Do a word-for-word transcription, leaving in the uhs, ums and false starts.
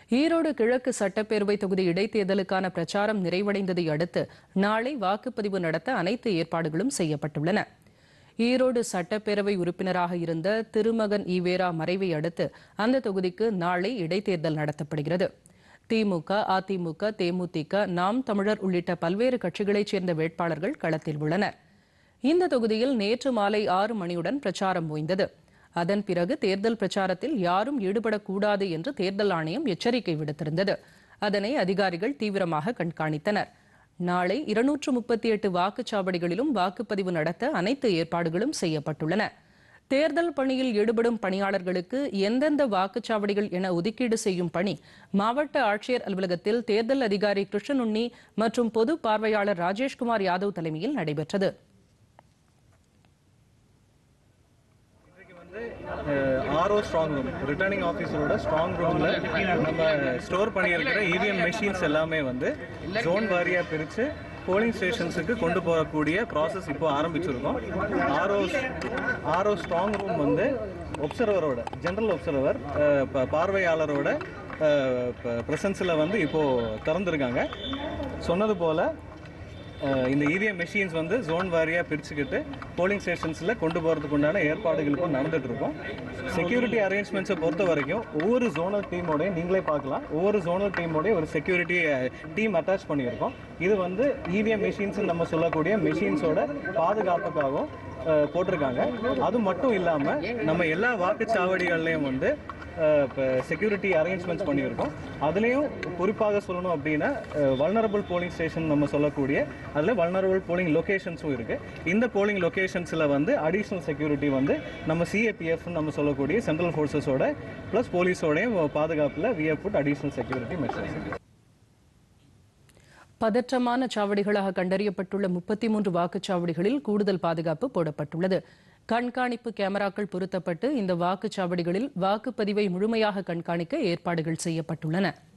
ஈரோடு கிழக்கு சட்டப்பேரவை தொகுதி இடைத்தேர்தலுக்கான பிரச்சாரம் நிறைவடைந்ததை அடுத்து நாளை வாக்குப்பதிவு நடத்த அனைத்து ஏற்பாடுகளும் செய்யப்பட்டுள்ளன. ஈரோடு சட்டப்பேரவை உறுப்பினராக இருந்த திருமகன் ஈவேரா மறைவை அடுத்து அந்த தொகுதிக்கு நாளை இடைத்தேர்தல் நடத்தப்படுகிறது. திமுக, அதிமுக, தேமுதிக, நாம் தமிழர் உள்ளிட்ட பல்வேறு கட்சிகளைச் சேர்ந்த வேட்பாளர்கள் களத்தில் உள்ளனர். இந்த தொகுதியில் நேற்று மாலை ஆறு மணியுடன் பிரச்சாரம் ஓய்ந்தது. அதன் பிறகு தேர்தல் பிரச்சாரத்தில் யாரும் ஈடுபடக்கூடாது என்று தேர்தல் ஆணையம் எச்சரிக்கை விடுத்திருந்தது. அதனை அதிகாரிகள் தீவிரமாக கண்காணித்தனர். நாளை இருநூற்று முப்பத்தி எட்டு வாக்குச்சாவடிகளிலும் வாக்குப்பதிவு நடத்த அனைத்து ஏற்பாடுகளும் செய்யப்பட்டுள்ளன. தேர்தல் பணியில் ஈடுபடும் பணியாளர்களுக்கு எந்தெந்த வாக்குச்சாவடிகள் என ஒதுக்கீடு செய்யும் பணி மாவட்ட ஆட்சியர் அலுவலகத்தில் தேர்தல் அதிகாரி கிருஷ்ணனுண்ணி மற்றும் பொது பார்வையாளர் ராஜேஷ்குமார் யாதவ் தலைமையில் நடைபெற்றது. ஆர்ஓ ஸ்ட்ராங் ரூம் ரிட்டர்னிங் ஆஃபீஸரோட ஸ்ட்ராங் ரூம்ல நம்ம ஸ்டோர் பண்ணியிருக்கிற இவிஎம் மெஷின்ஸ் எல்லாமே வந்து ஜோன் வாரியாக பிரித்து போலிங் ஸ்டேஷன்ஸுக்கு கொண்டு போகக்கூடிய ப்ராசஸ் இப்போ ஆரம்பிச்சிருக்கோம். ஆர்ஓ ஆர்ஓ ஸ்ட்ராங் ரூம் வந்து ஒப்சர்வரோட ஜென்ரல் ஒப்சர்வர் பார்வையாளரோட ப்ரெசன்ஸில் வந்து இப்போது திறந்துருக்காங்க. சொன்னது போல் இந்த இவிஎம் மெஷின்ஸ் வந்து ஜோன் வாரியாக பிரிச்சுக்கிட்டு போலிங் ஸ்டேஷன்ஸில் கொண்டு போகிறதுக்கு உண்டான ஏற்பாடுகளுக்கும் நடந்துட்டு இருக்கோம். செக்யூரிட்டி அரேஞ்ச்மெண்ட்ஸை பொறுத்த வரைக்கும் ஒவ்வொரு ஜோனல் டீமோடையும் நீங்களே பார்க்கலாம், ஒவ்வொரு ஜோனல் டீமோடையும் ஒரு செக்யூரிட்டி டீம் அட்டாச் பண்ணியிருக்கோம். இது வந்து இவிஎம் மெஷின்ஸ் நம்ம சொல்லக்கூடிய மெஷின்ஸோட பாதுகாப்புக்காகவும் போட்டிருக்காங்க. அது மட்டும் இல்லாமல் நம்ம எல்லா வாக்குச்சாவடிகள்லையும் வந்து இப்போ செக்யூரிட்டி அரேஞ்ச்மெண்ட்ஸ் பண்ணியிருக்கோம். அதுலேயும் குறிப்பாக சொல்லணும் அப்படின்னா வல்னரபிள் போலிங் ஸ்டேஷன் நம்ம சொல்லக்கூடிய அதில் வல்னரபிள் போலிங் லொக்கேஷன்ஸும் இருக்குது. இந்த போலிங் லொக்கேஷன்ஸில் வந்து அடிஷ்னல் செக்யூரிட்டி வந்து நம்ம சிஏபிஎஃப் நம்ம சொல்லக்கூடிய சென்ட்ரல் ஃபோர்ஸஸோட ப்ளஸ் போலீஸோடையும் பாதுகாப்பில் we have put additional security measures. பதற்றமான சாவடிகளாக கண்டறியப்பட்டுள்ள முப்பத்தி மூன்று வாக்குச்சாவடிகளில் கூடுதல் பாதுகாப்பு போடப்பட்டுள்ளது. கண்காணிப்பு கேமராக்கள் பொருத்தப்பட்டு இந்த வாக்குச்சாவடிகளில் வாக்குப்பதிவை முழுமையாக கண்காணிக்க ஏற்பாடுகள் செய்யப்பட்டுள்ளன.